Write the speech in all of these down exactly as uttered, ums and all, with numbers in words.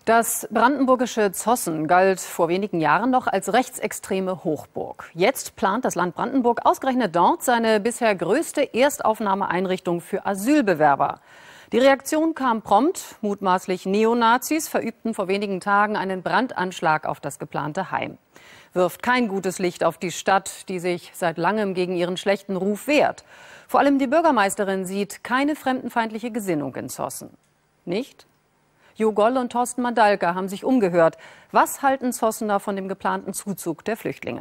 Das brandenburgische Zossen galt vor wenigen Jahren noch als rechtsextreme Hochburg. Jetzt plant das Land Brandenburg ausgerechnet dort seine bisher größte Erstaufnahmeeinrichtung für Asylbewerber. Die Reaktion kam prompt. Mutmaßlich Neonazis verübten vor wenigen Tagen einen Brandanschlag auf das geplante Heim. Wirft kein gutes Licht auf die Stadt, die sich seit langem gegen ihren schlechten Ruf wehrt. Vor allem die Bürgermeisterin sieht keine fremdenfeindliche Gesinnung in Zossen. Nicht? Jo Goll und Thorsten Mandalka haben sich umgehört. Was halten Zossener von dem geplanten Zuzug der Flüchtlinge?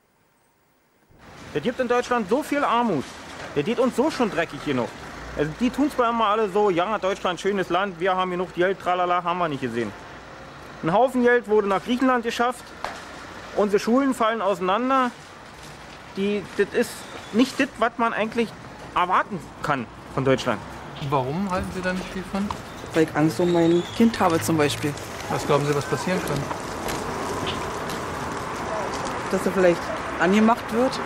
Es gibt in Deutschland so viel Armut. Der geht uns so schon dreckig genug. Also die tun zwar immer alle so, ja, Deutschland, schönes Land, wir haben genug Geld, tralala, haben wir nicht gesehen. Ein Haufen Geld wurde nach Griechenland geschafft. Unsere Schulen fallen auseinander. Die, das ist nicht das, was man eigentlich erwarten kann von Deutschland. Warum halten Sie da nicht viel von? Weil ich Angst um mein Kind habe zum Beispiel. Was glauben Sie, was passieren kann? Dass er vielleicht angemacht wird.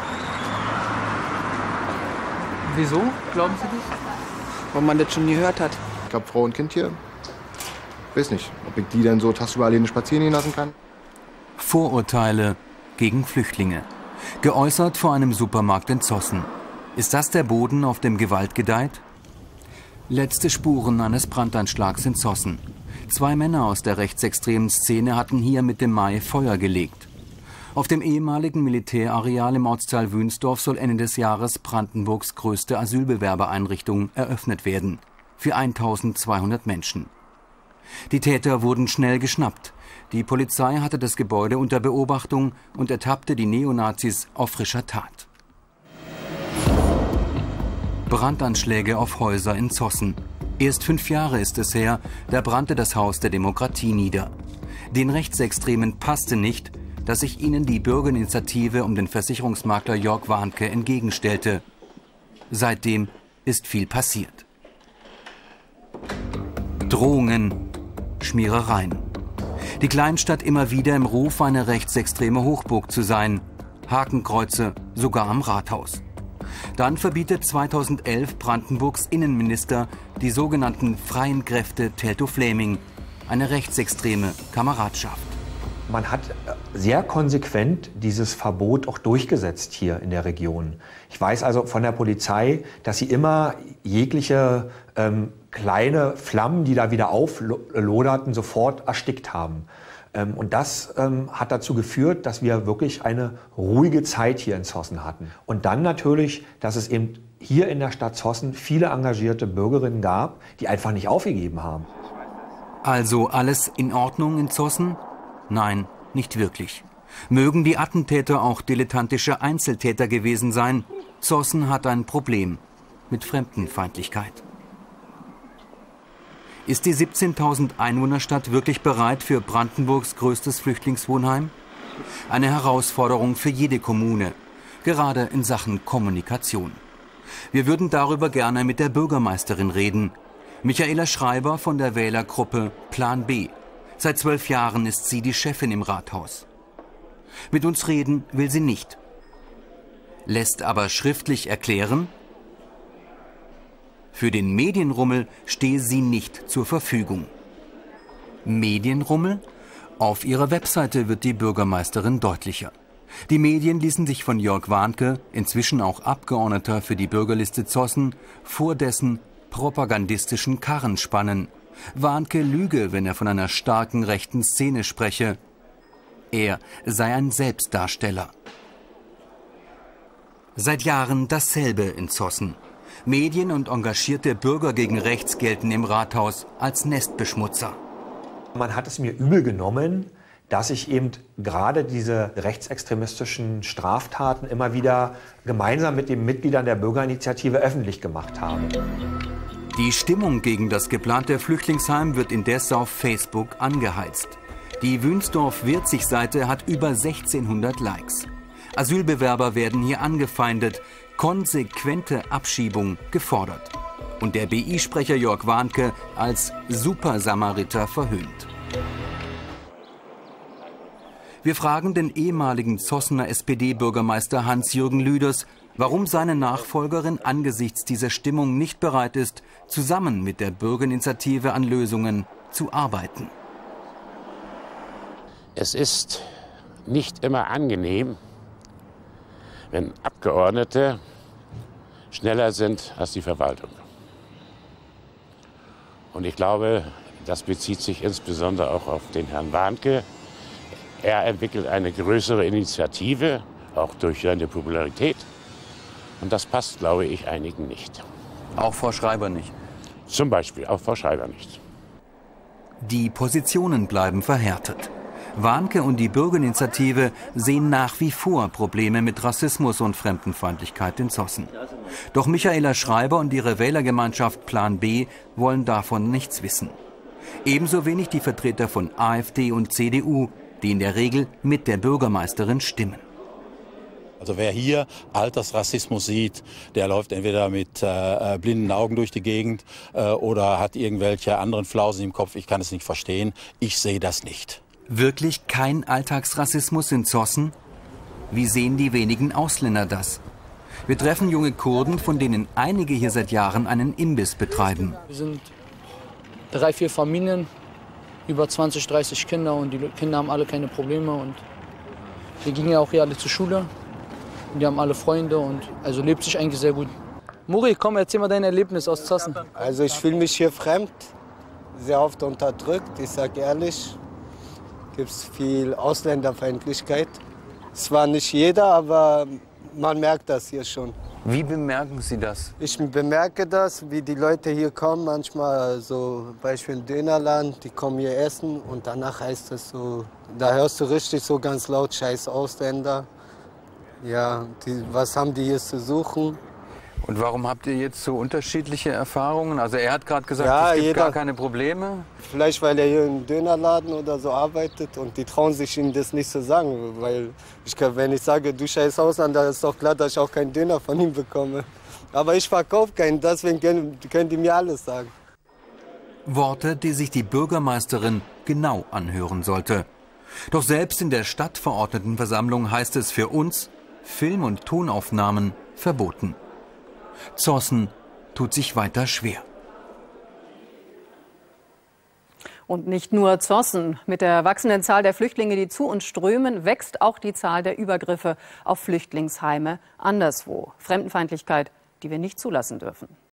Wieso, glauben Sie das? Weil man das schon gehört hat. Ich habe Frau und Kind hier. Weiß nicht, ob ich die dann so tagsüber alleine spazieren gehen lassen kann. Vorurteile gegen Flüchtlinge. Geäußert vor einem Supermarkt in Zossen. Ist das der Boden, auf dem Gewalt gedeiht? Letzte Spuren eines Brandanschlags in Zossen. Zwei Männer aus der rechtsextremen Szene hatten hier Mitte Mai Feuer gelegt. Auf dem ehemaligen Militärareal im Ortsteil Wünsdorf soll Ende des Jahres Brandenburgs größte Asylbewerbereinrichtung eröffnet werden. Für eintausendzweihundert Menschen. Die Täter wurden schnell geschnappt. Die Polizei hatte das Gebäude unter Beobachtung und ertappte die Neonazis auf frischer Tat. Brandanschläge auf Häuser in Zossen. Erst fünf Jahre ist es her, da brannte das Haus der Demokratie nieder. Den Rechtsextremen passte nicht, dass sich ihnen die Bürgerinitiative um den Versicherungsmakler Jörg Warnke entgegenstellte. Seitdem ist viel passiert. Drohungen, Schmierereien. Die Kleinstadt immer wieder im Ruf, eine rechtsextreme Hochburg zu sein. Hakenkreuze sogar am Rathaus. Dann verbietet zweitausendelf Brandenburgs Innenminister die sogenannten freien Kräfte Teltow-Fläming, eine rechtsextreme Kameradschaft. Man hat sehr konsequent dieses Verbot auch durchgesetzt hier in der Region. Ich weiß also von der Polizei, dass sie immer jegliche ähm, kleine Flammen, die da wieder aufloderten, sofort erstickt haben. Ähm, und das ähm, hat dazu geführt, dass wir wirklich eine ruhige Zeit hier in Zossen hatten. Und dann natürlich, dass es eben hier in der Stadt Zossen viele engagierte Bürgerinnen gab, die einfach nicht aufgegeben haben. Also alles in Ordnung in Zossen? Nein, nicht wirklich. Mögen die Attentäter auch dilettantische Einzeltäter gewesen sein, Zossen hat ein Problem mit Fremdenfeindlichkeit. Ist die siebzehntausend Einwohnerstadt wirklich bereit für Brandenburgs größtes Flüchtlingswohnheim? Eine Herausforderung für jede Kommune, gerade in Sachen Kommunikation. Wir würden darüber gerne mit der Bürgermeisterin reden. Michaela Schreiber von der Wählergruppe Plan B. Seit zwölf Jahren ist sie die Chefin im Rathaus. Mit uns reden will sie nicht. Lässt aber schriftlich erklären, für den Medienrummel stehe sie nicht zur Verfügung. Medienrummel? Auf ihrer Webseite wird die Bürgermeisterin deutlicher. Die Medien ließen sich von Jörg Warnke, inzwischen auch Abgeordneter für die Bürgerliste Zossen, vor dessen propagandistischen Karren spannen. Warnke lüge, wenn er von einer starken rechten Szene spreche. Er sei ein Selbstdarsteller. Seit Jahren dasselbe in Zossen. Medien und engagierte Bürger gegen rechts gelten im Rathaus als Nestbeschmutzer. Man hat es mir übel genommen, dass ich eben gerade diese rechtsextremistischen Straftaten immer wieder gemeinsam mit den Mitgliedern der Bürgerinitiative öffentlich gemacht habe. Die Stimmung gegen das geplante Flüchtlingsheim wird indes auf Facebook angeheizt. Die Wünsdorf-Wirzig-Seite hat über sechzehnhundert Likes. Asylbewerber werden hier angefeindet, konsequente Abschiebung gefordert. Und der B I-Sprecher Jörg Warnke als Supersamariter verhöhnt. Wir fragen den ehemaligen Zossener S P D-Bürgermeister Hans-Jürgen Lüders, warum seine Nachfolgerin angesichts dieser Stimmung nicht bereit ist, zusammen mit der Bürgerinitiative an Lösungen zu arbeiten. Es ist nicht immer angenehm, wenn Abgeordnete schneller sind als die Verwaltung. Und ich glaube, das bezieht sich insbesondere auch auf den Herrn Warnke. Er entwickelt eine größere Initiative, auch durch seine Popularität. Und das passt, glaube ich, einigen nicht. Auch Frau Schreiber nicht? Zum Beispiel, auch Frau Schreiber nicht. Die Positionen bleiben verhärtet. Warnke und die Bürgerinitiative sehen nach wie vor Probleme mit Rassismus und Fremdenfeindlichkeit in Zossen. Doch Michaela Schreiber und ihre Wählergemeinschaft Plan B wollen davon nichts wissen. Ebenso wenig die Vertreter von AfD und C D U, die in der Regel mit der Bürgermeisterin stimmen. Also wer hier Altersrassismus sieht, der läuft entweder mit äh, blinden Augen durch die Gegend äh, oder hat irgendwelche anderen Flausen im Kopf. Ich kann es nicht verstehen. Ich sehe das nicht. Wirklich kein Alltagsrassismus in Zossen? Wie sehen die wenigen Ausländer das? Wir treffen junge Kurden, von denen einige hier seit Jahren einen Imbiss betreiben. Wir sind drei, vier Familien, über zwanzig, dreißig Kinder und die Kinder haben alle keine Probleme. Und wir gingen ja auch hier alle zur Schule. Und die haben alle Freunde und also lebt sich eigentlich sehr gut. Muri, komm, erzähl mal dein Erlebnis aus Zossen. Also ich fühle mich hier fremd, sehr oft unterdrückt, ich sage ehrlich. Gibt es viel Ausländerfeindlichkeit. Zwar nicht jeder, aber man merkt das hier schon. Wie bemerken Sie das? Ich bemerke das, wie die Leute hier kommen. Manchmal so Beispiel im Dönerladen, die kommen hier essen und danach heißt es so, da hörst du richtig so ganz laut, scheiß Ausländer. Ja, die, was haben die hier zu suchen? Und warum habt ihr jetzt so unterschiedliche Erfahrungen? Also er hat gerade gesagt, ja, es gibt jeder, gar keine Probleme. Vielleicht, weil er hier im Dönerladen oder so arbeitet und die trauen sich ihm das nicht zu sagen. Weil ich, wenn ich sage, du scheiß Ausländer, ist doch klar, dass ich auch keinen Döner von ihm bekomme. Aber ich verkaufe keinen, deswegen können, können die mir alles sagen. Worte, die sich die Bürgermeisterin genau anhören sollte. Doch selbst in der Stadtverordnetenversammlung heißt es für uns, Film- und Tonaufnahmen verboten. Zossen tut sich weiter schwer. Und nicht nur Zossen. Mit der wachsenden Zahl der Flüchtlinge, die zu uns strömen, wächst auch die Zahl der Übergriffe auf Flüchtlingsheime anderswo. Fremdenfeindlichkeit, die wir nicht zulassen dürfen.